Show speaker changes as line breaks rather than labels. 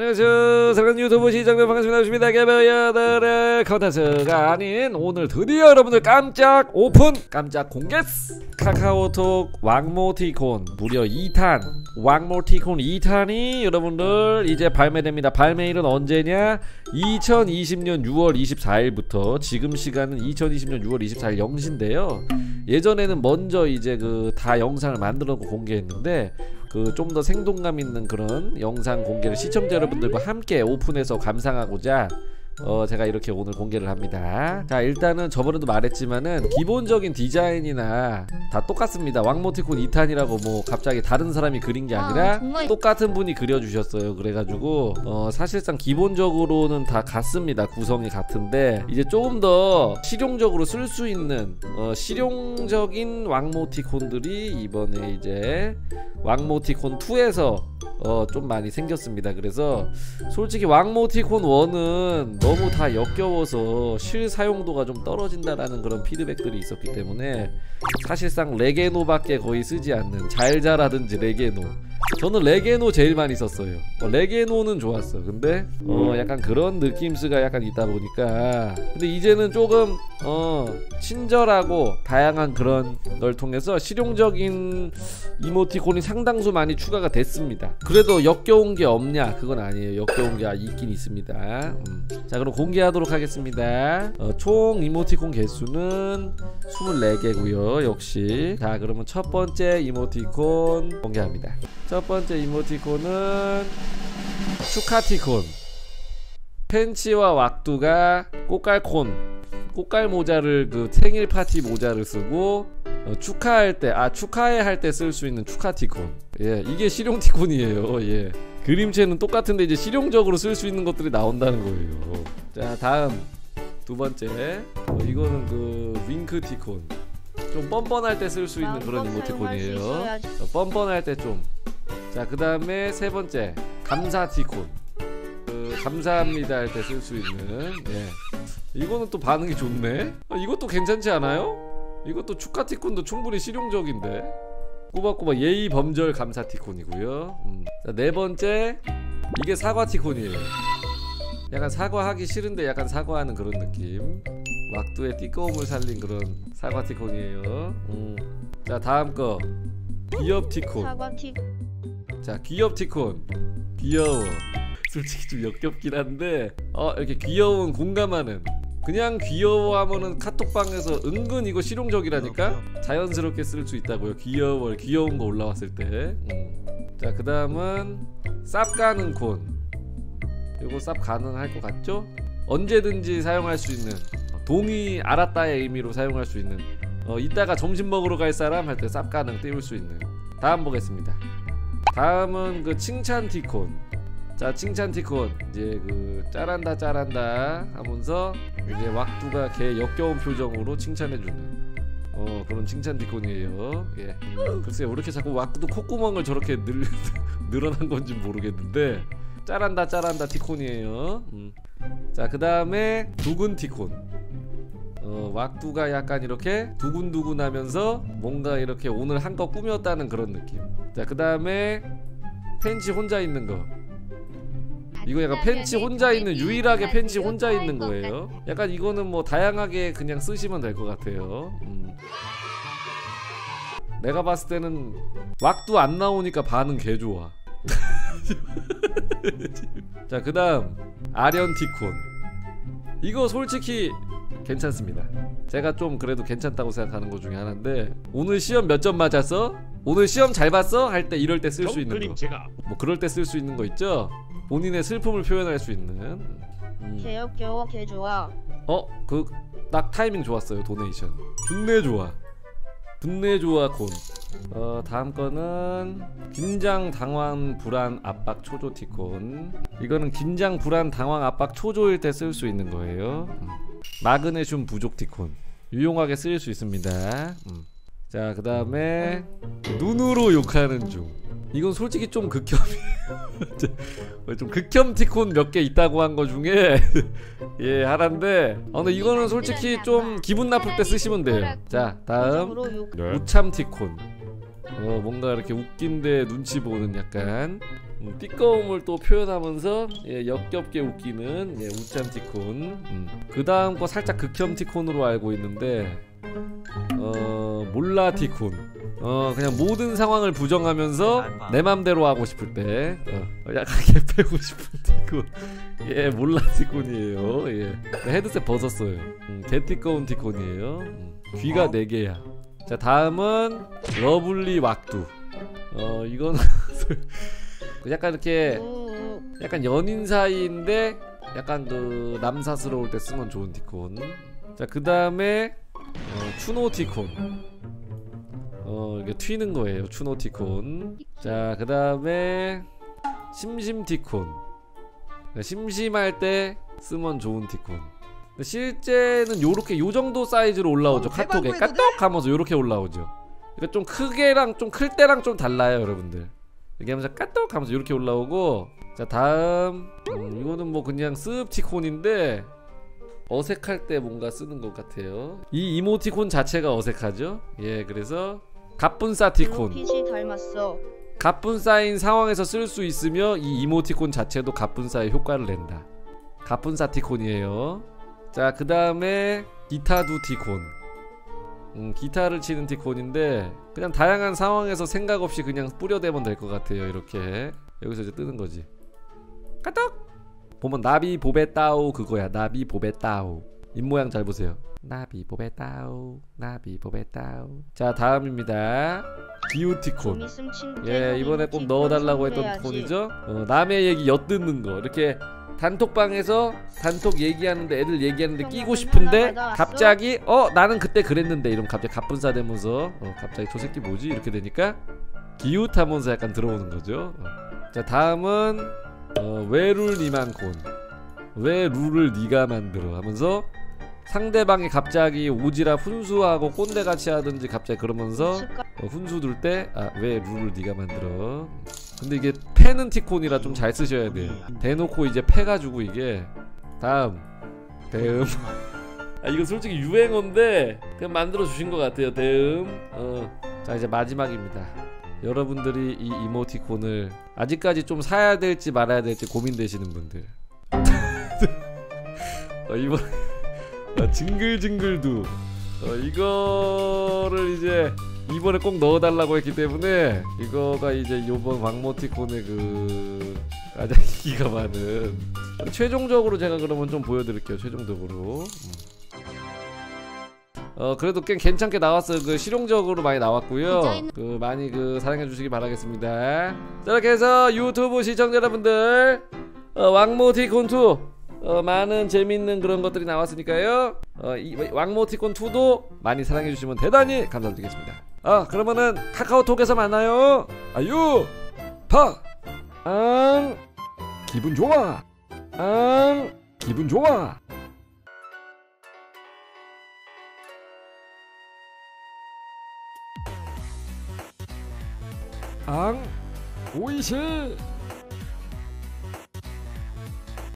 안녕하세요. 사랑하는 유튜브 시청자 반갑습니다. 개발자들의 컨텐츠가 아닌 오늘 드디어 여러분들 깜짝 오픈! 깜짝 공개! 카카오톡 왕모티콘 무려 2탄 왕모티콘 2탄이 여러분들 이제 발매됩니다. 발매일은 언제냐? 2020년 6월 24일부터 지금 시간은 2020년 6월 24일 0시인데요. 예전에는 먼저 이제 그 다 영상을 만들어 놓고 공개했는데 그 좀 더 생동감 있는 그런 영상 공개를 시청자 여러분들과 함께 오픈해서 감상하고자 제가 이렇게 오늘 공개를 합니다. 자, 일단은 저번에도 말했지만은 기본적인 디자인이나 다 똑같습니다. 왕모티콘 2탄이라고 뭐 갑자기 다른 사람이 그린 게 아니라 똑같은 분이 그려주셨어요. 그래가지고 사실상 기본적으로는 다 같습니다. 구성이 같은데 이제 조금 더 실용적으로 쓸 수 있는 실용적인 왕모티콘들이 이번에 이제 왕모티콘 2에서 좀 많이 생겼습니다. 그래서 솔직히 왕모티콘 1은 너무 다 역겨워서 실사용도가 좀 떨어진다라는 그런 피드백들이 있었기 때문에 사실상 레게노밖에 거의 쓰지 않는 잘자라든지 레게노, 저는 레게노 제일 많이 썼어요. 레게노는 좋았어. 근데 약간 그런 느낌스가 약간 있다 보니까 근데 이제는 조금 친절하고 다양한 그런 걸 통해서 실용적인 이모티콘이 상당수 많이 추가가 됐습니다. 그래도 역겨운 게 없냐? 그건 아니에요. 역겨운 게 있긴 있습니다. 자, 그럼 공개하도록 하겠습니다. 총 이모티콘 개수는 24개고요 역시. 자, 그러면 첫 번째 이모티콘 공개합니다. 첫 번째 이모티콘은 축하티콘. 펜치와 왁두가 꽃갈 모자를 그 생일 파티 모자를 쓰고 축하할 때 축하해 할 때 쓸 수 있는 축하티콘. 예, 이게 실용티콘이에요. 예. 그림체는 똑같은데 이제 실용적으로 쓸 수 있는 것들이 나온다는 거예요. 자, 다음 두 번째 이거는 그 윙크티콘. 좀 뻔뻔할 때 쓸 수 있는 그런 이모티콘이에요. 뻔뻔할 때 좀. 자, 그 다음에 세 번째 감사티콘. 감사합니다 할 때 쓸 수 있는. 예. 이거는 또 반응이 좋네. 이것도 괜찮지 않아요? 이것도 축하티콘도 충분히 실용적인데. 꼬박꼬박 예의 범절 감사티콘이고요. 자, 네 번째 이게 사과티콘이에요. 약간 사과하기 싫은데 약간 사과하는 그런 느낌. 왁두의 띠꺼움을 살린 그런 사과티콘이에요. 자, 다음 거 귀엽티콘. 자, 귀엽티콘. 귀여워. 솔직히 좀 역겹긴 한데 이렇게 귀여운 공감하는, 그냥 귀여워하면은 카톡방에서 은근 이거 실용적이라니까. 자연스럽게 쓸 수 있다고요. 귀여운 거 올라왔을 때. 자, 그 다음은 쌉 가는 콘. 이거 쌉 가능할 것 같죠? 언제든지 사용할 수 있는, 동의 알았다의 의미로 사용할 수 있는, 이따가 점심 먹으러 갈 사람 할 때 쌉 가능 띄울 수 있는. 다음 보겠습니다. 다음은 그 칭찬티콘. 자, 칭찬티콘. 이제 그 짜란다 하면서 이제 왁두가 걔 역겨운 표정으로 칭찬해주는 그런 칭찬티콘이에요. 예. 글쎄요, 왜 이렇게 자꾸 왁두 콧구멍을 저렇게 늘어난 건지 모르겠는데 짜란다 티콘이에요. 자, 그 다음에 두근티콘. 왁두가 약간 이렇게 두근두근하면서 뭔가 이렇게 오늘 한 거 꾸몄다는 그런 느낌. 자, 그 다음에 펜치 혼자 있는 거. 이거 약간 펜치 혼자 있는, 유일하게 펜치 혼자 있는 거예요. 약간 이거는 뭐 다양하게 그냥 쓰시면 될 것 같아요. 내가 봤을 때는 왁두 안 나오니까 반응 개 좋아. 자, 그 다음 아련티콘. 이거 솔직히 괜찮습니다. 제가 좀 그래도 괜찮다고 생각하는 것 중에 하나인데, 오늘 시험 몇 점 맞았어? 오늘 시험 잘 봤어? 할 때 이럴 때 쓸 수 있는 거. 뭐 그럴 때 쓸 수 있는 거 있죠? 본인의 슬픔을 표현할 수 있는.
개 역겨워 개 좋아.
그 딱 타이밍 좋았어요. 도네이션 분내 좋아. 분내 좋아 콘. 다음 거는 긴장 당황 불안 압박 초조 티콘. 이거는 긴장 불안 당황 압박 초조일 때 쓸 수 있는 거예요. 마그네슘 부족 티콘. 유용하게 쓰일 수 있습니다. 자, 그 다음에 눈으로 욕하는 중. 이건 솔직히 좀 극혐이에요. 좀 극혐 티콘 몇 개 있다고 한 거 중에 예, 하나인데 근데 이거는 솔직히 좀 기분 나쁠 때 쓰시면 돼요. 자, 다음 우참 티콘. 뭔가 이렇게 웃긴데 눈치 보는 약간 띠꺼움을 또 표현하면서 역겹게 웃기는 우짠 티콘. 그 다음 거 살짝 극혐 티콘으로 알고 있는데 몰라 티콘. 그냥 모든 상황을 부정하면서 내 맘대로 하고 싶을 때 약간 개패고 싶은 티콘. 몰라 티콘이에요. 헤드셋 벗었어요. 개띠꺼운 티콘이에요. 귀가 4개야. 자, 다음은 러블리 왁두. 이건 약간 이렇게 약간 연인 사이인데 약간 그 남사스러울 때 쓰면 좋은 티콘. 자, 그 다음에 추노 티콘. 이게 튀는 거예요. 추노 티콘. 자, 그 다음에 심심 티콘. 심심할 때 쓰면 좋은 티콘. 실제는 요렇게 요정도 사이즈로 올라오죠. 카톡에 까똑 하면서 요렇게 올라오죠. 그러니까 좀 크게랑 좀 클 때랑 좀 달라요, 여러분들. 이렇게 하면서 까똑 하면서 요렇게 올라오고. 자, 다음 이거는 뭐 그냥 습티콘인데 어색할 때 뭔가 쓰는 것 같아요. 이 이모티콘 자체가 어색하죠. 그래서 갑분싸 티콘.
빛이 닮았어.
갑분싸인 상황에서 쓸 수 있으며 이 이모티콘 자체도 갑분싸의 효과를 낸다. 갑분싸 티콘이에요. 자, 그 다음에 기타두 티콘. 기타를 치는 티콘인데 그냥 다양한 상황에서 생각 없이 그냥 뿌려대면 될 것 같아요. 이렇게 여기서 이제 뜨는 거지. 까똑! 보면 나비 보베 따오 그거야. 나비 보베 따오. 입모양 잘 보세요. 나비 보베 따오 나비 보베 따오. 자, 다음입니다. 기우티콘. 이번에 꼭 넣어달라고 했던 티콘이죠. 남의 얘기 엿듣는 거. 이렇게 단톡방에서 단톡 얘기하는데 애들 얘기하는데 끼고 싶은데 갑자기 나는 그때 그랬는데 이러면 갑자기 갑분싸 되면서 갑자기 저 새끼 뭐지? 이렇게 되니까 기웃하면서 약간 들어오는 거죠. 자, 다음은 왜 룰 니만 콘. 왜 룰을 니가 만들어 하면서 상대방이 갑자기 오지랖 훈수하고 꼰대같이 하든지 갑자기 그러면서 훈수 둘 때 왜 룰을 니가 만들어. 근데 이게 패는 티콘이라 좀 잘 쓰셔야 돼요. 대놓고 이제 패가지고 이게. 다음 대음. 이거 솔직히 유행어인데 그냥 만들어 주신 것 같아요. 대음. 자, 이제 마지막입니다. 여러분들이 이 이모티콘을 아직까지 좀 사야 될지 말아야 될지 고민되시는 분들. 이번 징글징글두 이거를 이제 이번에 꼭 넣어달라고 했기 때문에 이거가 이제 요번 왕모티콘의 그 가장 인기가 많은. 최종적으로 제가 그러면 좀 보여드릴게요. 최종적으로. 그래도 꽤 괜찮게 나왔어요. 그 실용적으로 많이 나왔고요. 그 많이 그 사랑해 주시기 바라겠습니다. 자, 이렇게 해서 유튜브 시청자 여러분들 왕모티콘2 많은 재밌는 그런 것들이 나왔으니까요. 이 왕모티콘2도 많이 사랑해 주시면 대단히 감사드리겠습니다. 그러면은 카카오톡에서 만나요. 아유 파 기분 좋아. 기분 좋아. 오이시